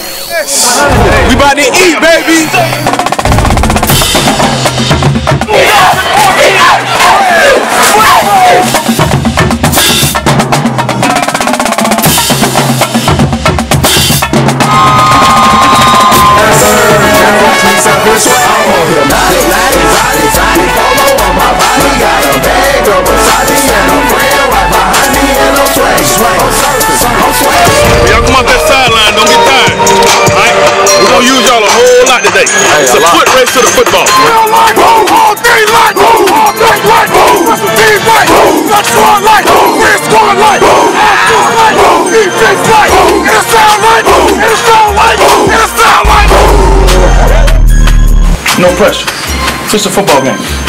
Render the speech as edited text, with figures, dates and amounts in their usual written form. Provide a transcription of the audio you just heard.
We about to eat, baby. Y'all come off that sideline, don't get tired. Alright? We're gonna use y'all a whole lot today. It's a foot race to the football. All day like all night like special teams like not scoring like we're scoring like offense like defense like and it sound like and it sound like and it sound like. No pressure. It's just a football game.